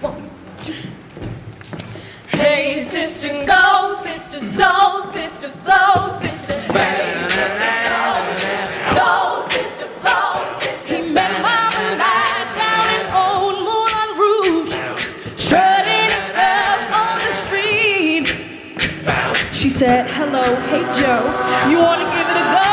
1, 2. Hey, sister, go, sister, soul, sister, flow, sister. Hey, sister, go, sister, soul, sister, flow, sister. He met Mama Light down in Old Moulin Rouge, strutting his stuff on the street. She said, hello, hey Joe, you wanna give it a go?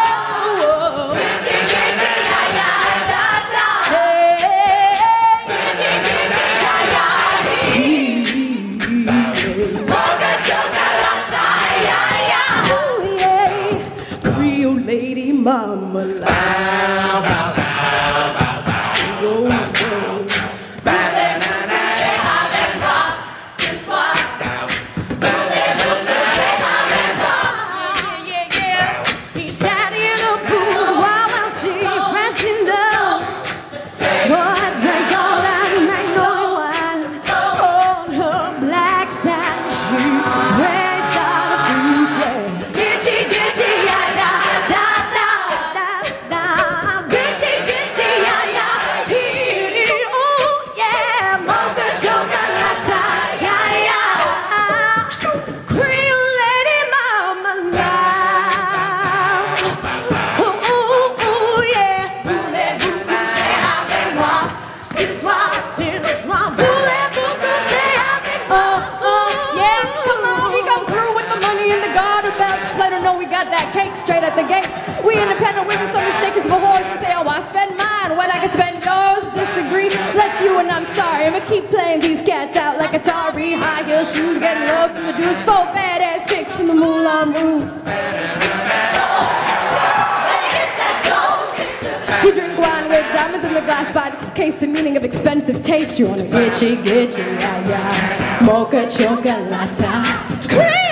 Lady Mama He sat in a pool while she freshened up. Boy, drank all that magnolia wine on her black satin shoes. Where it started to play. Gitchy, gitchy, yeah, yeah. Got that cake straight at the gate. We independent women, so mistakes for whores and say, oh, I spend mine when I can spend yours. Disagree, let's you and I'm sorry. I'ma keep playing these cats out like Atari. High heel shoes, getting love from the dudes. 4 badass chicks from the Moulin Rouge. You drink wine with diamonds in the glass by the case, the meaning of expensive taste. You want a gitchy, gitchy, yeah, yeah. Mocha chocolate, cream.